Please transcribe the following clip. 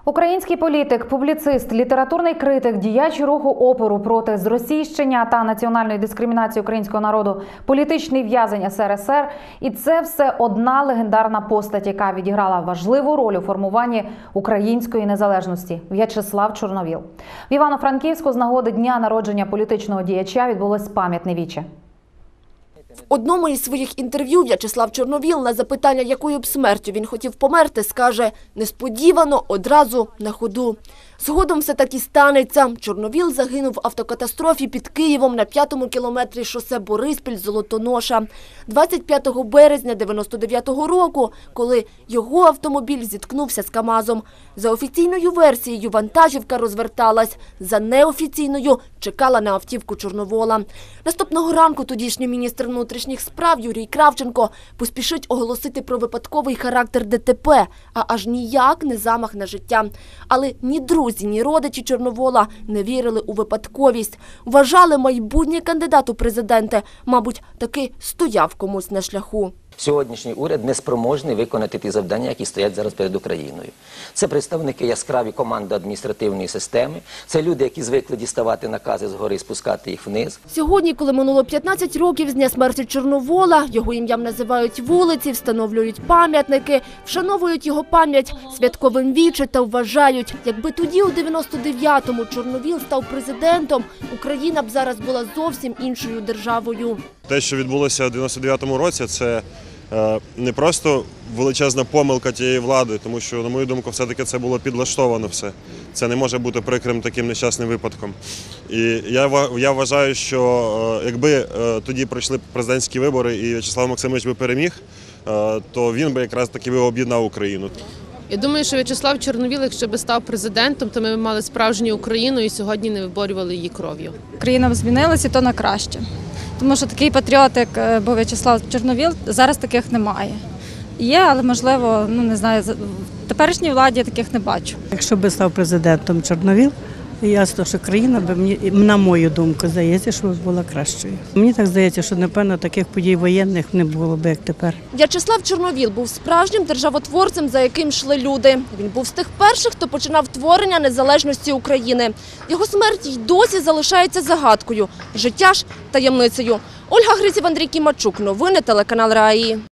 Український політик, публіцист, літературний критик, діяч руху опору проти зросійщення та національної дискримінації українського народу, політичний в'язень СРСР. І це все одна легендарна постать, яка відіграла важливу роль у формуванні української незалежності – В'ячеслав Чорновіл. В Івано-Франківську з нагоди дня народження політичного діяча відбулось пам'ятне віче. В одному із своїх інтерв'ю В'ячеслав Чорновіл на запитання, якою б смертю він хотів померти, скаже: несподівано, одразу, на ходу. Згодом все так і станеться. Чорновіл загинув в автокатастрофі під Києвом на 5-му кілометрі шосе Бориспіль-Золотоноша 25 березня 99-го року, коли його автомобіль зіткнувся з КАМАЗом. За офіційною версією, вантажівка розверталась, за неофіційною чекала на автівку Чорновола. Наступного ранку тодішній міністр внутрішніх справ Юрій Кравченко поспішить оголосити про випадковий характер ДТП, а аж ніяк не замах на життя. Але ні друзі, ні родичі Чорновола не вірили у випадковість. Вважали, майбутній кандидат у президенти, мабуть, таки стояв комусь на шляху. Сьогоднішній уряд неспроможний виконати ті завдання, які стоять зараз перед Україною. Це представники яскраві команди адміністративної системи, це люди, які звикли діставати накази згори і спускати їх вниз. Сьогодні, коли минуло 15 років з дня смерті Чорновола, його ім'ям називають вулиці, встановлюють пам'ятники, вшановують його пам'ять святковим віче та вважають, якби тоді у 99-му Чорновіл став президентом, Україна б зараз була зовсім іншою державою. Те, що відбулося у 99-му році, це не просто величезна помилка тієї влади, тому що, на мою думку, все-таки це було підлаштовано все. Це не може бути прикрим таким нещасним випадком. І я вважаю, що якби тоді пройшли президентські вибори і В'ячеслав Максимович би переміг, то він би якраз таки об'єднав Україну. Я думаю, що В'ячеслав Чорновіл, якщо б став президентом, то ми б мали справжню Україну і сьогодні не виборювали її кров'ю. Країна змінилася, і то на краще. Тому що такий патріот, як був В'ячеслав Чорновіл, зараз таких немає. Є, але, можливо, не знаю, в теперішній владі я таких не бачу. Якщо б став президентом Чорновіл, ясно, що країна б, на мою думку, здається, що була кращою. Мені так здається, що, напевно, таких подій воєнних не було б, як тепер. В'ячеслав Чорновіл був справжнім державотворцем, за яким йшли люди. Він був з тих перших, хто починав творення незалежності України. Його смерть й досі залишається загадкою, життя ж таємницею. Ольга Гриців, Андрій Кімачук. Новини телеканал РАІ.